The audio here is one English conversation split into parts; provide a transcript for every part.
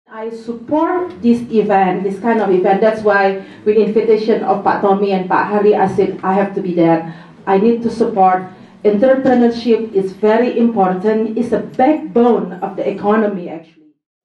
I support this event, this kind of event. That's why, with invitation of Pak Tommy and Pak Hari, I said I have to be there. I need to support. Entrepreneurship is very important. It's a backbone of the economy, actually.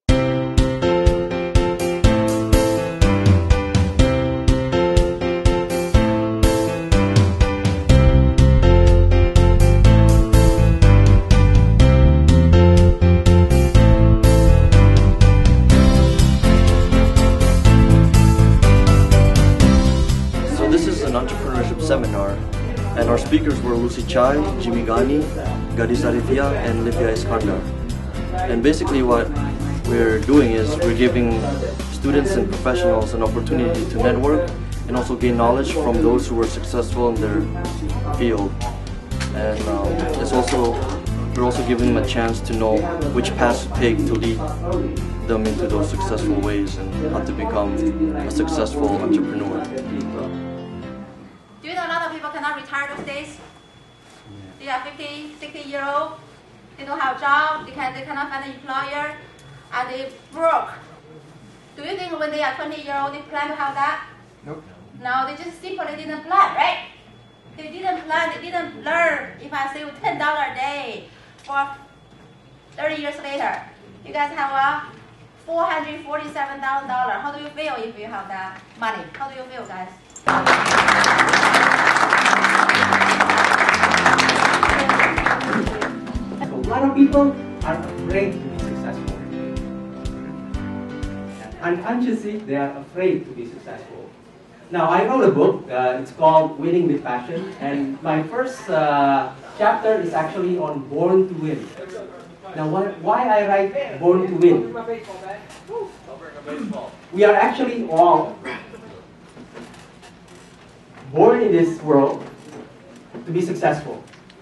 Entrepreneurship seminar, and our speakers were Lucy Chai, Jimmy Ghani, Gadis Arifia, and Livia Iskandar. And basically what we're doing is we're giving students and professionals an opportunity to network and also gain knowledge from those who were successful in their field. And we're also giving them a chance to know which paths to take to lead them into those successful ways and how to become a successful entrepreneur. Do you know a lot of people cannot retire those days? They are 50, 60 years old. They don't have a job. They cannot find an employer, and they broke. Do you think when they are 20 years old they plan to have that? Nope. No, they just simply didn't plan, right? They didn't plan. They didn't learn. If I save $10 a day for 30 years later, you guys have $447,000. How do you feel if you have that money? How do you feel, guys? A lot of people are afraid to be successful. Unconsciously, they are afraid to be successful. Now, I wrote a book. It's called Winning with Passion, and my first chapter is actually on Born to Win. Now, why I write Born to Win? We are actually all born in this world to be successful.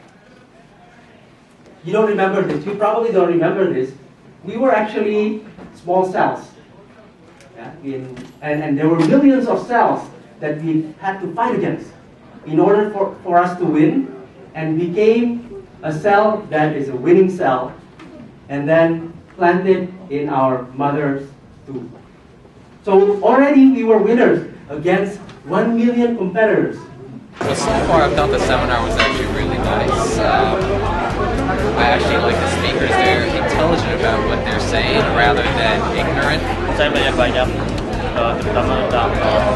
You don't remember this. You probably don't remember this. We were actually small cells. Yeah? And there were millions of cells that we had to fight against in order for us to win, and became a cell that is a winning cell, and then planted in our mother's tube. So already we were winners against 1 million competitors. Well, so far I thought the seminar was actually really nice. I actually like the speakers. They're intelligent about what they're saying rather than ignorant. Saya belajar banyak, terutama tentang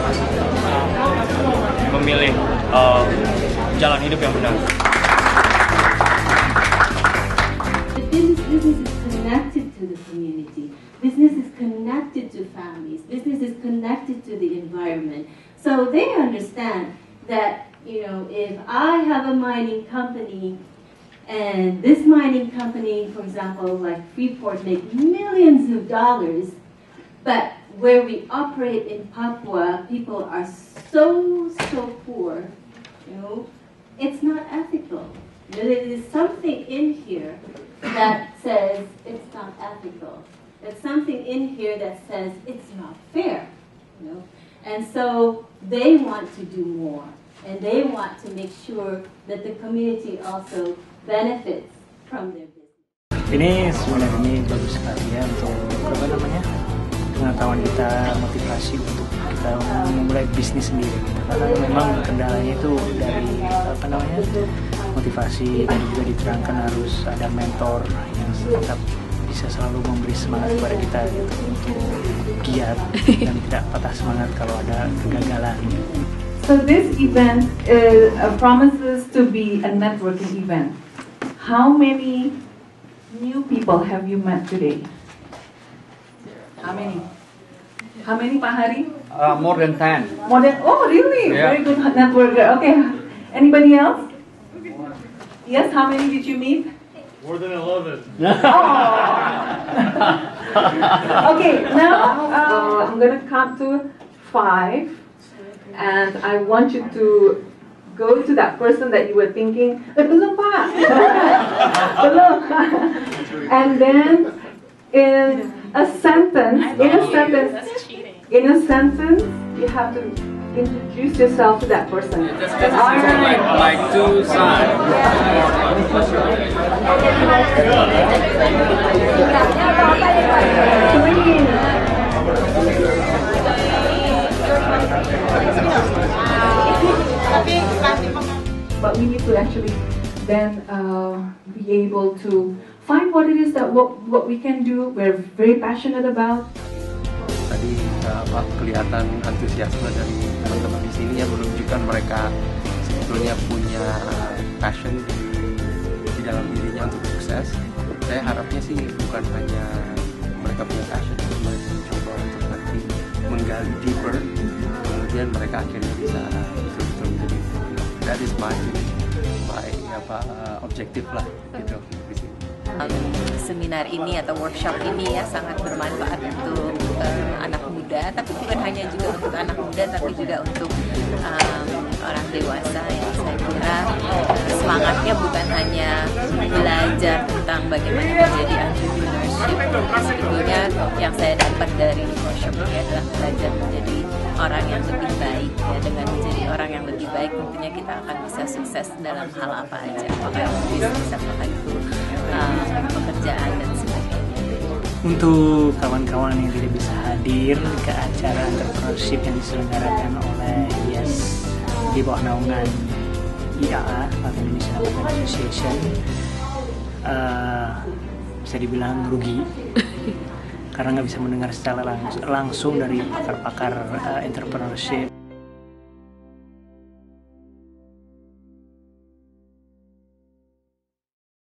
memilih jalan hidup yang benar. Business is connected to the community. Business is connected to families. Business is connected to the environment. So they understand that, if I have a mining company, and this mining company, for example, like Freeport, make millions of dollars, but where we operate in Papua, people are so poor, it's not ethical. There is something in here that says it's not ethical. There's something in here that says it's not fair, And so they want to do more, and they want to make sure that the community also benefits from their business. Ini sebenarnya bagus sekali ya untuk pengetahuan kita, motivasi untuk kita memulai bisnis sendiri. Karena memang kendalanya itu dari motivasi, dan juga diterangkan harus ada mentor yang tetap bisa selalu memberi semangat kepada kita untuk giat dan tidak patah semangat kalau ada kegagalan. So this event promises to be a networking event. How many new people have you met today? How many? How many, Pak Hari? More than 10. More than, oh really? Yeah. Very good networker. Okay. Anybody else? Yes, how many did you meet? More than 11. Okay, now I'm going to count to 5, and I want you to go to that person that you were thinking, belum Pak, belum. And then in a sentence, you have to introduce yourself to that person. Like two sides. Three. actually then be able to find what it is that what we can do, we're very passionate about. Tadi kelihatan antusiasme dari teman-teman di sini yang menunjukkan mereka sebetulnya punya passion di dalam dirinya untuk sukses. Saya harapnya sih bukan hanya mereka punya passion, tapi mereka mencoba untuk nanti menggali deeper, kemudian mereka akhirnya bisa betul-betul menjadi. That is my objektif lah gitu di sini. Seminar ini atau workshop ini ya sangat bermanfaat untuk anak muda, tapi bukan hanya juga untuk anak muda, tapi juga untuk orang dewasa. Ya, saya kira semangatnya bukan hanya belajar tentang bagaimana menjadi entrepreneurship. Sebetulnya yang saya dapat dari workshop ini adalah belajar menjadi orang yang lebih baik. Ya, dengan menjadi orang yang lebih baik, tentunya kita akan bisa sukses dalam hal apa aja, apakah itu bisnis, apakah itu pekerjaan dan sebagainya. Untuk kawan-kawan yang tidak bisa hadir ke acara entrepreneurship yang diselenggarakan oleh YES di bawah naungan IAA atau Indonesian Entrepreneur Association, bisa dibilang rugi karena nggak bisa mendengar secara langsung dari pakar-pakar entrepreneurship.